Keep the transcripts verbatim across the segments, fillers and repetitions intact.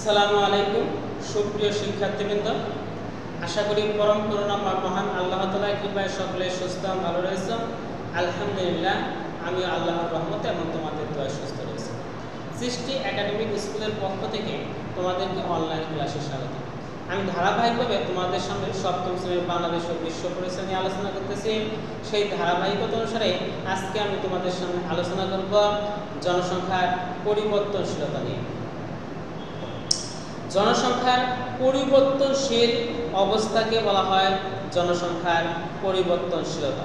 আসসালামু আলাইকুম সুপ্রিয় শিক্ষার্থীবৃন্দ, আশা করি পরম করুণাময় মহান আল্লাহ তাআলার কৃপায় সকলে সুস্থ এবং ভালো রয়েছে। আলহামদুলিল্লাহ, আমি আল্লাহর রহমতে এবং তোমাদের দোয়ায় সুস্থ রয়েছি। সৃষ্টি একাডেমিক স্কুলের পক্ষ থেকে তোমাদেরকে অনলাইন ক্লাসে স্বাগত। আমি ধারাবাহিকভাবে তোমাদের সামনে সপ্তম শ্রেণীর বাংলাদেশ ও বিশ্ব পরিচয় নিয়ে আলোচনা করতেছি। সেই ধারাবাহিকতা অনুসারে আজকে আমি তোমাদের সামনে আলোচনা করব জনসংখ্যার পরিবর্তনশীলতা নিয়ে। জনসংখ্যার পরিবর্তনশীল অবস্থাকে বলা হয় জনসংখ্যার পরিবর্তনশীলতা।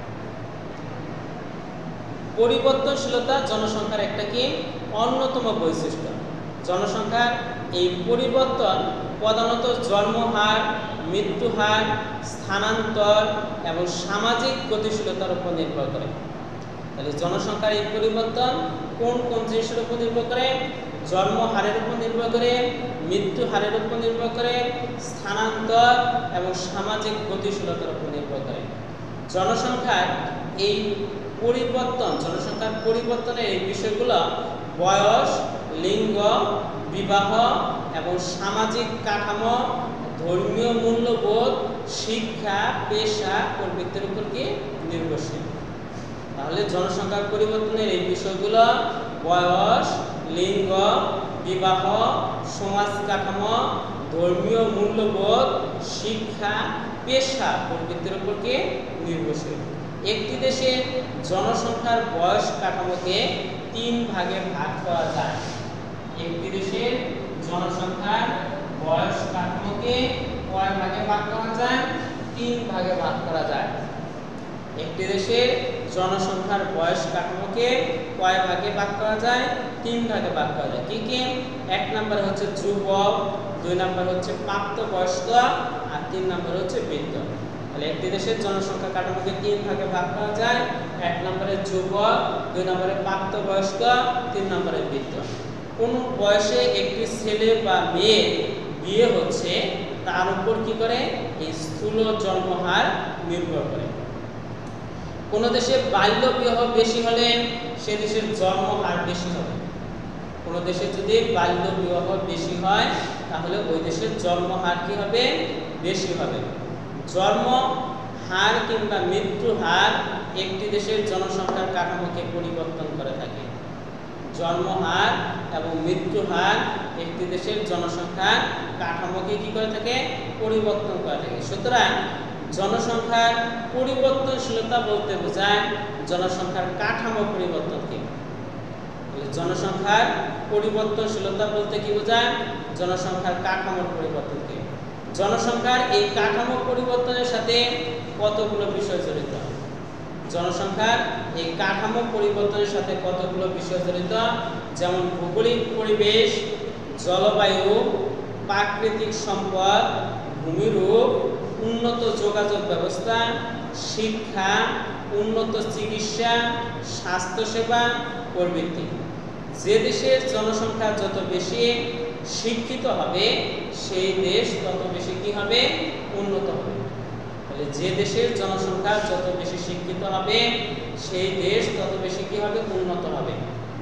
পরিবর্তনশীলতা জনসংখ্যার একটা কি অন্যতম বৈশিষ্ট্য। জনসংখ্যার এই পরিবর্তন প্রধানত জন্মহার, মৃত্যুহার, স্থানান্তর এবং সামাজিক গতিশীলতার উপর নির্ভর করে। তাহলে জনসংখ্যার এই পরিবর্তন কোন কোন জিনিসের উপর নির্ভর করে? জন্ম হারের উপর নির্ভর করে, মৃত্যু হারের উপর নির্ভর করে, স্থানান্তর এবং সামাজিক গতিশীলতার উপর নির্ভর করে। জনসংখ্যার এই পরিবর্তন জনসংখ্যার পরিবর্তনের এই বিষয়গুলো বয়স, লিঙ্গ, বিবাহ এবং সামাজিক কাঠামো, ধর্মীয় মূল্যবোধ, শিক্ষা, পেশা প্রভৃতির উপর কি নির্ভরশীল। তাহলে জনসংখ্যার পরিবর্তনের এই বিষয়গুলো বয়স, লিঙ্গ, বিবাহ, সমাজ কাঠামো, ধর্মীয় মূল্যবোধ, শিক্ষা, পেশা প্রভৃতির উপর কি নির্ভরশীল। একটি দেশে জনসংখ্যার বয়স কাঠামোকে তিন ভাগে ভাগ করা যায়। একটি দেশের জনসংখ্যার বয়স কাঠামোকে কয় ভাগে ভাগ করা যায়? তিন ভাগে ভাগ করা যায়। একটি দেশের জনসংখ্যার বয়স কাঠামোকে কয় ভাগে ভাগ করা যায়? তিন ভাগে ভাগ করা যায়। কি কি? এক নম্বর হচ্ছে যুবক, দুই নম্বর হচ্ছে প্রাপ্তবয়স্ক আর তিন নম্বর হচ্ছে বৃদ্ধ। তাহলে একটি দেশের জনসংখ্যা কাঠামোকে তিন ভাগে ভাগ করা যায়। এক নম্বরে যুবক, দুই নম্বরে প্রাপ্তবয়স্ক, তিন নম্বরে বৃদ্ধ। কোন বয়সে একটি ছেলে বা মেয়ে বিয়ে হচ্ছে তার উপর কি করে এই স্থূল জন্মহার নির্ভর করে। কোন দেশে বাল্য বিবাহ বেশি হলে সে দেশের জন্মহার বেশি হবে। কোন দেশে যদি বাল্য বিবাহ বেশি হয় তাহলে ওই দেশের জন্মহার কি হবে? বেশি হবে। জন্ম হার কিংবা মৃত্যু হার একটি দেশের জনসংখ্যার কাঠামোকে পরিবর্তন করে থাকে। জন্মহার এবং মৃত্যু হার একটি দেশের জনসংখ্যার কাঠামোকে কি করে থাকে? পরিবর্তন করে থাকে। সুতরাং জনসংখ্যার পরিবর্তনশীলতা বলতে বোঝায় জনসংখ্যার কাঠামো পরিবর্তনকে। জনসংখ্যার পরিবর্তনশীলতা বলতে কি বোঝায়? জনসংখ্যার কাঠামোর পরিবর্তনকে। জনসংখ্যার এই কাঠামো পরিবর্তনের সাথে কতগুলো বিষয় জড়িত। জনসংখ্যার এই কাঠামো পরিবর্তনের সাথে কতগুলো বিষয় জড়িত, যেমন ভৌগোলিক পরিবেশ, জলবায়ু, প্রাকৃতিক সম্পদ, ভূমিরূপ, উন্নত যোগাযোগ ব্যবস্থা, শিক্ষা, উন্নত চিকিৎসা, স্বাস্থ্যসেবা প্রভৃতি। যে দেশের জনসংখ্যা যত বেশি শিক্ষিত হবে সেই দেশ তত বেশি কি হবে? উন্নত হবে। তাহলে যে দেশের জনসংখ্যা যত বেশি শিক্ষিত হবে সেই দেশ তত বেশি কি হবে? উন্নত হবে।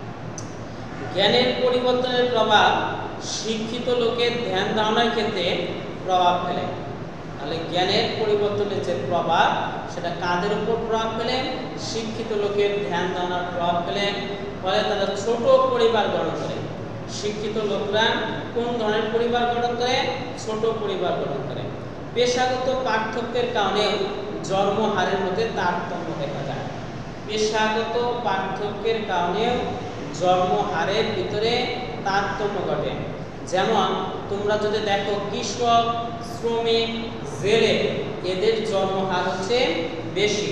জ্ঞানের পরিবর্তনের প্রভাব শিক্ষিত লোকের ধ্যান ধারণার ক্ষেত্রে প্রভাব ফেলে। তাহলে জ্ঞানের পরিবর্তনের যে প্রভাব সেটা কাদের উপর প্রভাব ফেলে? শিক্ষিত লোকের ধ্যান ধারণার প্রভাব ফেলে। ফলে তারা ছোট পরিবার গঠন করে। শিক্ষিত লোকরা কোন ধরনের পরিবার গঠন করে? ছোট পরিবার গঠন করে। পেশাগত পার্থক্যের কারণে জন্মহারের মধ্যে তারতম্য দেখা যায়। পেশাগত পার্থক্যের কারণে জন্মহারের ভিতরে তারতম্য ঘটে। যেমন তোমরা যদি দেখো কৃষক, শ্রমিক, জেলে এদের জন্মহার হচ্ছে বেশি।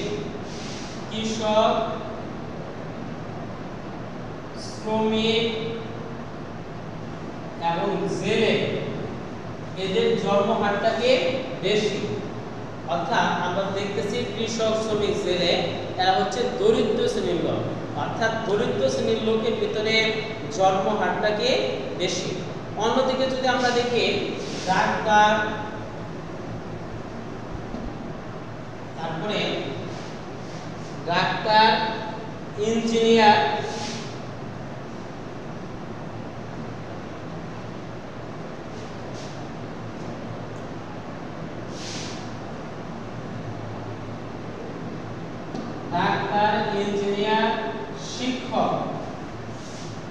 কৃষক, শ্রমিক এবং জেলে এদের জন্মহারটাকে বেশি। অর্থাৎ আমরা দেখতেছি কৃষক, শ্রমিক, জেলে এরা হচ্ছে দরিদ্র শ্রেণীর লোক। অর্থাৎ দরিদ্র শ্রেণীর লোকের ভিতরে জন্মহারটাকে বেশি। অন্যদিকে যদি আমরা দেখি ডাক্তার, তারপরে ডাক্তার, ইঞ্জিনিয়ার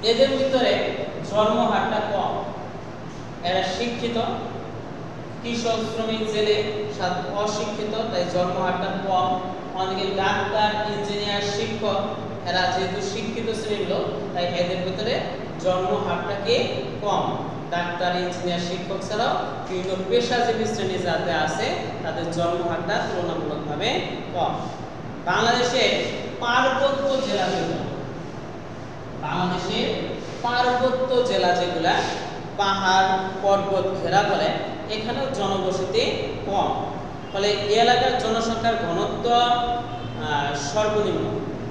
এদের ভিতরে জন্মহারটা কম, এরা শিক্ষিত, কৃষক, শ্রমিক, জেলে, অশিক্ষিত, তাই জন্মহারটা কম। অনেকে ডাক্তার, ইঞ্জিনিয়ার, শিক্ষক, এরা যেহেতু শিক্ষিত শ্রেণীর লোক, তাই এদের ভিতরে জন্মহারটাকে কম। ডাক্তার, ইঞ্জিনিয়ার, শিক্ষক ছাড়াও বিভিন্ন পেশাজীবী শ্রেণী যাতে আছে তাদের জন্মহারটা তুলনামূলকভাবে কম। বাংলাদেশের পার্বত্য জেলা যেগুলো, বাংলাদেশের পার্বত্য জেলা যেগুলা পাহাড় পর্বত ঘেরা বলে, এখানেও জনবসতি কম, ফলে এই এলাকার জনসংখ্যার ঘনত্ব সর্বনিম্ন।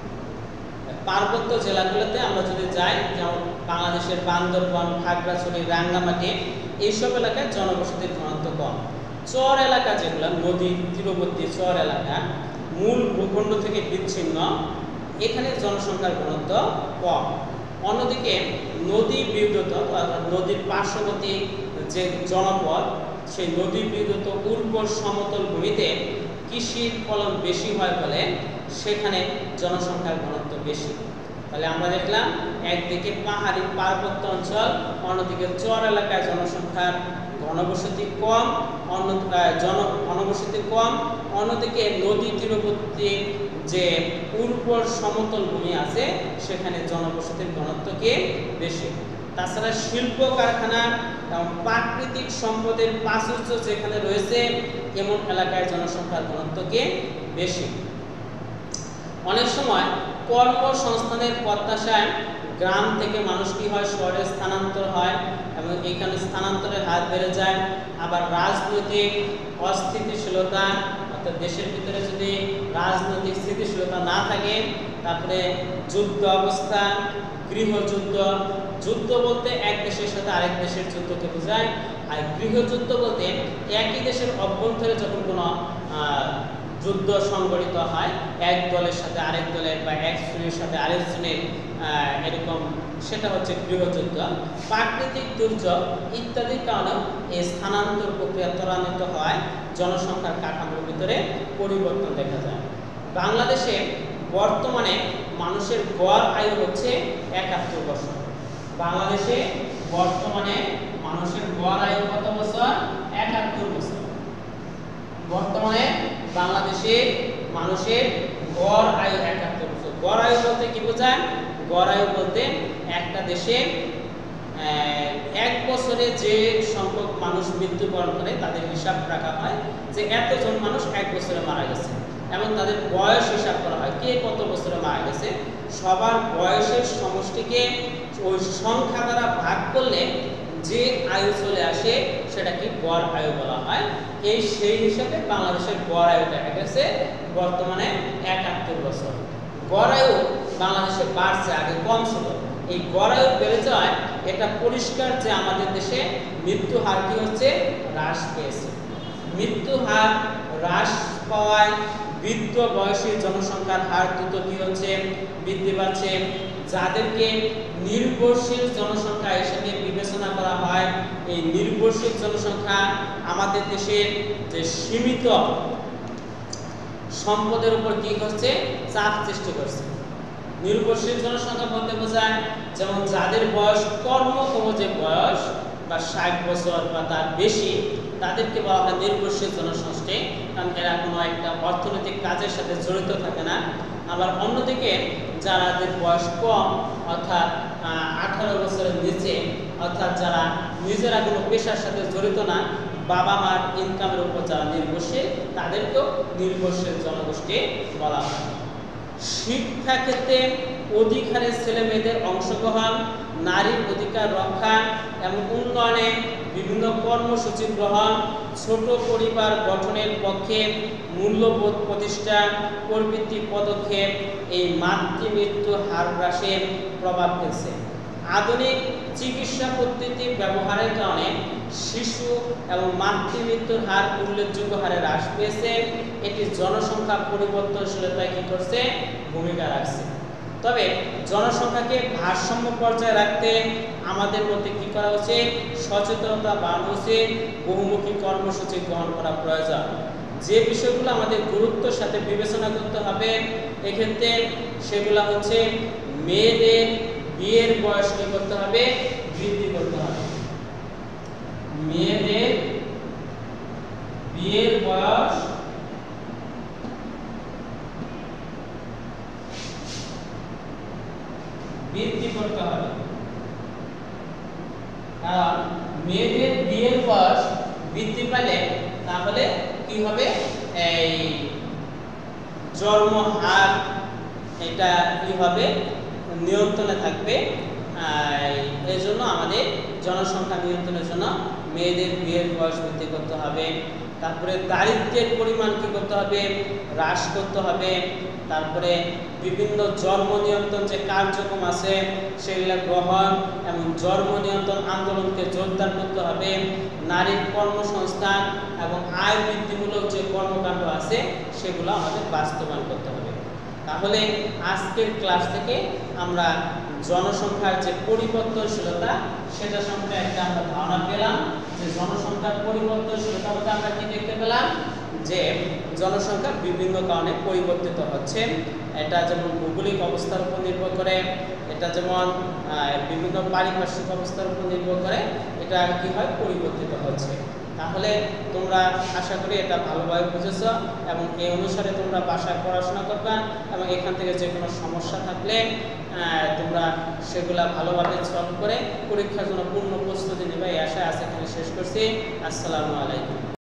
পার্বত্য জেলাগুলোতে আমরা যদি যাই, যেমন বাংলাদেশের বান্দরবান, খাগড়াছড়ি, রাঙ্গামাটি, এইসব এলাকায় জনবসতির ঘনত্ব কম। চর এলাকা যেগুলো, নদী তীরবর্তী চর এলাকা, মূল ভূখণ্ড থেকে বিচ্ছিন্ন, এখানে জনসংখ্যার ঘনত্ব কম। অন্যদিকে নদী বিদ্যুৎ অর্থাৎ নদীর পার্শ্ববর্তী যে জনপদ, সেই নদী বিদ্যুৎ উর্বর সমতল ভূমিতে কৃষির ফলন বেশি হয় বলে সেখানে জনসংখ্যার ঘনত্ব বেশি। তাহলে আমরা দেখলাম একদিকে পাহাড়ি পার্বত্য অঞ্চল, অন্যদিকে চর এলাকায় জনসংখ্যার ঘনবসতি কম, অন্য জন ঘনবসতি কম, অন্যদিকে নদী তীরবর্তী যে উর্বর সমতল ভূমি আছে সেখানে জনবসতির ঘনত্বকে বেশি। তাছাড়া শিল্প কারখানা এবং প্রাকৃতিক সম্পদের প্রাচুর্য যেখানে রয়েছে এমন এলাকায় জনসংখ্যার ঘনত্বকে বেশি। অনেক সময় কর্মসংস্থানের প্রত্যাশায় গ্রাম থেকে মানুষ কি হয়, শহরে স্থানান্তর হয় এবং এখানে স্থানান্তরের হার বেড়ে যায়। আবার রাজনৈতিক অস্থিতিশীলতা, অর্থাৎ দেশের ভিতরে যদি রাজনৈতিক স্থিতিশীলতা না থাকে, তারপরে যুদ্ধ অবস্থা, গৃহযুদ্ধ, যুদ্ধ বলতে এক দেশের সাথে আরেক দেশের যুদ্ধকে বোঝায়, আর গৃহযুদ্ধ বলতে একই দেশের অভ্যন্তরে যখন কোনো যুদ্ধ সংঘটিত হয়, এক দলের সাথে আরেক দলের বা এক শ্রেণীর সাথে আরেক শ্রেণীর, এরকম, সেটা হচ্ছে গৃহযুদ্ধ। প্রাকৃতিক দুর্যোগ ইত্যাদির কারণে এই স্থানান্তর প্রক্রিয়া ত্বরান্বিত হয়, জনসংখ্যার কাঠামোর ভিতরে পরিবর্তন দেখা যায়। বাংলাদেশে বর্তমানে মানুষের গড় আয়ু হচ্ছে একাত্তর বছর। বাংলাদেশে বর্তমানে মানুষের গড় আয়ু কত বছর? একাত্তর বছর। বর্তমানে বাংলাদেশে মানুষের গড় আয়ু একাত্তর বছর। গড় আয়ু বলতে কি বোঝায়? গড় আয়ু বলতে একটা দেশে এক বছরে যে সংখ্যক মানুষ মৃত্যুবরণ করে তাদের হিসাব রাখা হয় যে এতজন মানুষ এক বছরে মারা গেছে, এবং তাদের বয়স হিসাব করা হয় কে কত বছরে মারা গেছে। সবার বয়সের সমষ্টিকে ওই সংখ্যা দ্বারা ভাগ করলে যে আয়ু চলে আসে সেটাকে গড় আয়ু বলা হয়। এই সেই হিসাবে বাংলাদেশের গড় আয়ু দেখা গেছে বর্তমানে একাত্তর বছর। গড় আয়ু বাংলাদেশে বাড়ছে, আগে কম ছিল। এই গড় আয়ু বেড়ে যাওয়ায় এটা পরিষ্কার যে আমাদের দেশে মৃত্যু হার কি হচ্ছে? হ্রাস পেয়েছে। মৃত্যু হার হ্রাস পাওয়ায় বৃদ্ধ বয়সী জনসংখ্যার হার দ্রুত কি হচ্ছে? বৃদ্ধি পাচ্ছে। যাদেরকে নির্ভরশীল জনসংখ্যা হিসেবে বিবেচনা করা হয়, এই নির্ভরশীল জনসংখ্যা আমাদের দেশের যে সীমিত সম্পদের উপর কি করছে? চাপ সৃষ্টি করছে। নির্ভরশীল জনসংখ্যা বলতে বোঝায় যেমন যাদের বয়স কর্মক্ষম যে বয়স বা ষাট বছর বা তার বেশি, তাদেরকে বলা হয় নির্ভরশীল জনসমষ্টি, কারণ এরা কোনো একটা অর্থনৈতিক কাজের সাথে জড়িত থাকে না। আবার অন্যদিকে যাদের বয়স কম, অর্থাৎ আঠারো বছরের নিচে, অর্থাৎ যারা নিজেরা কোনো পেশার সাথে জড়িত না, বাবা মার ইনকামের উপর যারা নির্ভরশীল, তাদেরকেও নির্ভরশীল জনগোষ্ঠী বলা হয়। শিক্ষা ক্ষেত্রে অধিক হারে ছেলে মেয়েদের অংশগ্রহণ, নারীর অধিকার রক্ষা এবং উন্নয়নে বিভিন্ন কর্মসূচি গ্রহণ, ছোট পরিবার গঠনের পক্ষে মূল্যবোধ প্রতিষ্ঠা প্রভৃতি পদক্ষেপ এই মাতৃমৃত্যু হার হ্রাসে প্রভাব ফেলছে। আধুনিক চিকিৎসা পদ্ধতি ব্যবহারের কারণে শিশু এবং মাতৃমৃত্যুর হার উল্লেখযোগ্য হারে হ্রাস পেয়েছে। এটি জনসংখ্যা পরিবর্তনশীলতায় কি করছে? ভূমিকা রাখছে। তবে জনসংখ্যাকে ভারসাম্য পর্যায়ে রাখতে আমাদের মধ্যে কি করা উচিত? সচেতনতা বাড়ানো উচিত, বহুমুখী কর্মসূচি গ্রহণ করা প্রয়োজন। যে বিষয়গুলো আমাদের গুরুত্বের সাথে বিবেচনা করতে হবে এক্ষেত্রে সেগুলো হচ্ছে মেয়েদের বিয়ের বয়স কি করতে হবে? বৃদ্ধি করতে হবে। মেয়েদের বিয়ের বয়স বৃদ্ধি করতে হবে, কারণ মেয়েদের বিয়ের বয়স বৃদ্ধি পেলে তাহলে কি হবে? এই জন্ম হার এটা কি হবে? নিয়ন্ত্রণে থাকবে। এই জন্য আমাদের জনসংখ্যা নিয়ন্ত্রণের জন্য মেয়েদের বিয়ের বয়স বৃদ্ধি করতে হবে। তারপরে দারিদ্র্যের পরিমাণ কি করতে হবে? হ্রাস করতে হবে। তারপরে বিভিন্ন জন্ম নিয়ন্ত্রণ যে কার্যক্রম আছে সেগুলো গ্রহণ এবং জন্ম নিয়ন্ত্রণ আন্দোলনকে জোরদার করতে হবে। নারীর কর্মসংস্থান এবং আয় বৃদ্ধিমূলক যে কর্মকাণ্ড আছে সেগুলো আমাদের বাস্তবায়ন করতে হবে। তাহলে আজকের ক্লাস থেকে আমরা জনসংখ্যার যে পরিবর্তনশীলতা সেটা সম্পর্কে একটা আমরা ধারণা পেলাম, যে জনসংখ্যার পরিবর্তনশীলতা বলতে আমরা কি দেখতে পেলাম? যে জনসংখ্যা বিভিন্ন কারণে পরিবর্তিত হচ্ছে। এটা যেমন ভৌগোলিক অবস্থার উপর নির্ভর করে, এটা যেমন বিভিন্ন পারিপার্শ্বিক অবস্থার উপর নির্ভর করে, এটা কি হয়? পরিবর্তিত হচ্ছে। তাহলে তোমরা আশা করি এটা ভালোভাবে বুঝেছ এবং এই অনুসারে তোমরা বাসায় পড়াশোনা করবে এবং এখান থেকে যে কোনো সমস্যা থাকলে তোমরা সেগুলা ভালোভাবে সলভ করে পরীক্ষার জন্য পূর্ণ প্রস্তুতি নেবে। এই আশায় আজ এখানে শেষ করছি। আসসালামু আলাইকুম।